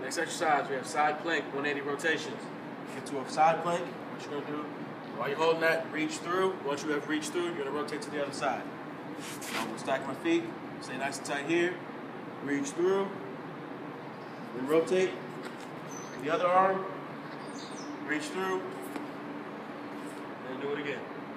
Next exercise, we have side plank, 180 rotations. Get to a side plank. What you're gonna do, while you're holding that, reach through. Once you have reached through, you're gonna rotate to the other side. I'm gonna stack my feet, stay nice and tight here, reach through, then rotate. The other arm, reach through, and do it again.